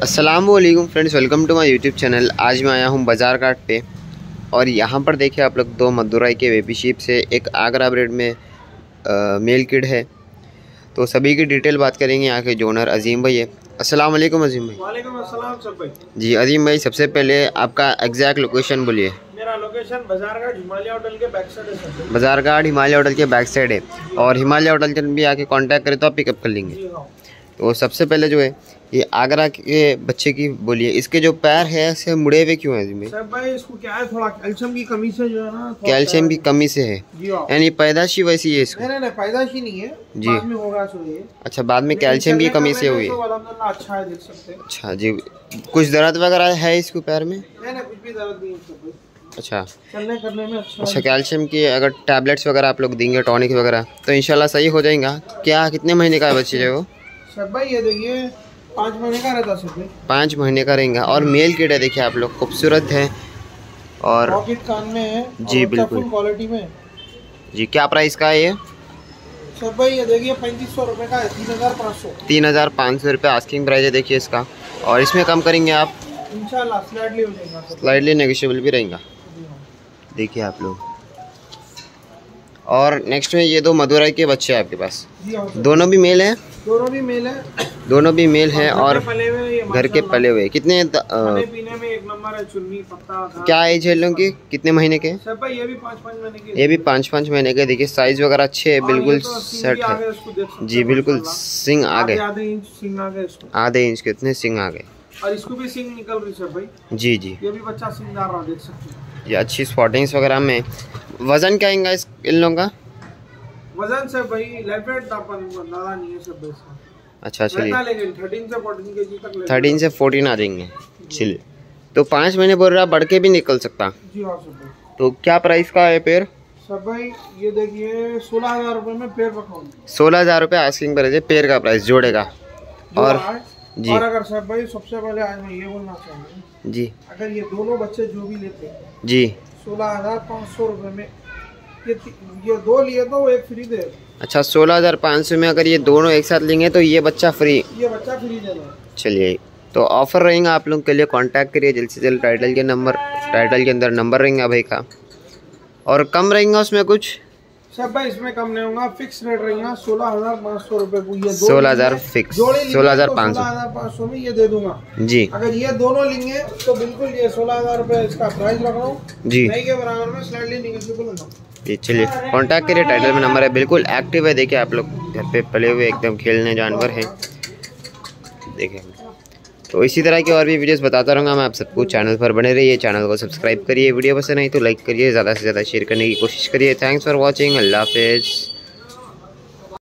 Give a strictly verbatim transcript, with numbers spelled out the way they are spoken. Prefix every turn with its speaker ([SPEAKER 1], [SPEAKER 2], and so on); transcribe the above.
[SPEAKER 1] अस्सलामुअलैकुम friends, welcome to my YouTube channel. आज मैं आया हूँ बाज़ार घाट पे और यहाँ पर देखिए आप लोग, दो मदुराई के बेबी शीप से एक आगरा ब्रीड में आ, मेल किड है। तो सभी की डिटेल बात करेंगे। यहाँ के जोनर अजीम भाई है। अस्सलाम वालेकुम अजीम भाई।
[SPEAKER 2] वालेकुम अस्सलाम सब भाई।
[SPEAKER 1] जी अजीम भाई, सबसे पहले आपका एग्जैक्ट लोकेशन बोलिए।
[SPEAKER 2] मेरा लोकेशन बाजार घाट हिमालय होटल के बैक साइड है।
[SPEAKER 1] बाज़ार घाट हिमालय होटल के बैक साइड है और हिमालय होटल के भी आके कांटेक्ट करें तो आप पिकअप कर लेंगे। तो सबसे पहले जो है ये आगरा के बच्चे की बोलिए, इसके जो पैर है ऐसे मुड़े हुए क्यों हैं?
[SPEAKER 2] सर भाई इसको क्या है, थोड़ा कैल्शियम की कमी से जो है ना,
[SPEAKER 1] कैल्शियम की कमी से है, यानी पैदाशी वैसी है इसको?
[SPEAKER 2] नहीं नहीं पैदाशी नहीं है जी, बाद में होगा सो ये।
[SPEAKER 1] अच्छा, बाद में कैल्शियम की कमी से हुई है।
[SPEAKER 2] अच्छा है, देख सकते हैं।
[SPEAKER 1] अच्छा जी, कुछ दर्द वगैरह है इसको पैर में?
[SPEAKER 2] नहीं नहीं कुछ भी दर्द नहीं है।
[SPEAKER 1] अच्छा,
[SPEAKER 2] चलने करने में अच्छा
[SPEAKER 1] अच्छा कैल्शियम की अगर टैबलेट्स वगैरह आप लोग देंगे, टॉनिक वगैरह, तो इंशाल्लाह सही हो जाएगा। क्या कितने महीने का बच्चे है वो?
[SPEAKER 2] सर भाई ये देखिए पाँच महीने का रहता है।
[SPEAKER 1] पाँच महीने का रहेगा और मेल किड है। देखिए आप लोग, खूबसूरत है और
[SPEAKER 2] पॉकेट कान में है
[SPEAKER 1] जी बिल्कुल
[SPEAKER 2] क्वालिटी में
[SPEAKER 1] जी। क्या प्राइस का है ये?
[SPEAKER 2] सर भाई ये देखिए पैंतीस सौ रुपये का है, तीन हज़ार पाँच सौ
[SPEAKER 1] तीन हज़ार पाँच सौ रुपये आस्किंग प्राइस है। देखिए इसका, और इसमें कम करेंगे आप
[SPEAKER 2] इंशाल्लाह, स्लाइडली हो जाएगा,
[SPEAKER 1] स्लाइडली नेगोशिएबल भी रहेगा। देखिए आप लोग, और नेक्स्ट में ये दो मदुराई के बच्चे हैं आपके पास, दोनों भी मेल हैं?
[SPEAKER 2] दोनों भी मेल है,
[SPEAKER 1] दोनों भी मेल हैं और घर के पले हुए। कितने
[SPEAKER 2] पीने में एक नंबर है, चुन्नी पत्ता।
[SPEAKER 1] क्या एज है लोगों की, कितने महीने के?
[SPEAKER 2] सब भाई ये भी पाँच पाँच महीने के,
[SPEAKER 1] ये भी पाँच पाँच महीने के। देखिए साइज वगैरह अच्छे है, बिल्कुल सेट है जी, बिल्कुल सिंग आ गए,
[SPEAKER 2] आधे इंच सिंग आ गए,
[SPEAKER 1] आधे इंच के इतने सिंग आ गए।
[SPEAKER 2] और इसको भी सिंग निकल रही है भाई। जी जी, ये भी बच्चा सिंगदार रहा, देख सकते हैं।
[SPEAKER 1] ये अच्छी स्पॉटिंग्स वगैरह में। वजन क्या आएगा इस इन लोगों का?
[SPEAKER 2] वजन से भाई लेफेट अपन ज्यादा नहीं है सब बेस।
[SPEAKER 1] अच्छा चलिए,
[SPEAKER 2] लेकिन थर्टीन से फोर्टीन केजी तक,
[SPEAKER 1] थर्टीन से फोर्टीन आ जाएंगे। चलिए, तो पाँच महीने बोल रहा, बढ़ के भी निकल सकता
[SPEAKER 2] जी। हाँ सब भाई।
[SPEAKER 1] तो क्या प्राइस का है पेड़?
[SPEAKER 2] सब भाई ये देखिए सोलह हजार रुपये में पेड़ रखा,
[SPEAKER 1] सोलह हजार रुपये आस्किंग प्राइस है पेड़ का, प्राइस जोड़े का। और जी, और
[SPEAKER 2] अगर सब भाई सबसे पहले आज मैं ये बोलना चाहूँगा
[SPEAKER 1] जी,
[SPEAKER 2] अगर ये दोनों बच्चे जो भी लेते हैं
[SPEAKER 1] जी
[SPEAKER 2] सोलह हजार पाँच सौ रुपये में, ये ये दो लिए तो वो एक फ्री दे। अच्छा,
[SPEAKER 1] सोलह हजार पाँच सौ में अगर ये दोनों एक साथ लेंगे तो ये बच्चा फ्री,
[SPEAKER 2] ये बच्चा फ्री देना।
[SPEAKER 1] चलिए, तो ऑफर रहेगा आप लोग के लिए, कांटेक्ट करिए जल्द से जल्द। टाइटल के नंबर, टाइटल के अंदर नंबर रहेगा भाई का, और कम रहेगा उसमें कुछ?
[SPEAKER 2] सब भाई इसमें कम नहीं होगा, फिक्स रेट रहेगा सोलह हजार पाँच सौ रुपये को। ये
[SPEAKER 1] सोलह हजार फिक्स, सोलह हजार पाँच सौ,
[SPEAKER 2] सोलह हजार पाँच सौ में ये दे दूंगा
[SPEAKER 1] जी।
[SPEAKER 2] अगर ये दोनों लेंगे तो बिल्कुल ये सोलह हजार रुपये इसका प्राइस रख रहा हूँ
[SPEAKER 1] जी,
[SPEAKER 2] नहीं के बराबर में स्लाइडली निगेशिएबल होगा
[SPEAKER 1] जी। चलिए, कांटेक्ट करिए, टाइटल में नंबर है, बिल्कुल एक्टिव है। देखिए आप लोग, घर पे पले हुए एकदम खेलने जानवर हैं। देखिए, तो इसी तरह की और भी वीडियोस बताता रहूँगा मैं आप सबको। चैनल पर बने रहिए, चैनल को सब्सक्राइब करिए, वीडियो पसंद आई तो लाइक करिए, ज़्यादा से ज़्यादा शेयर करने की कोशिश करिए। थैंक्स फॉर वॉचिंग, अल्लाह हाफिज़।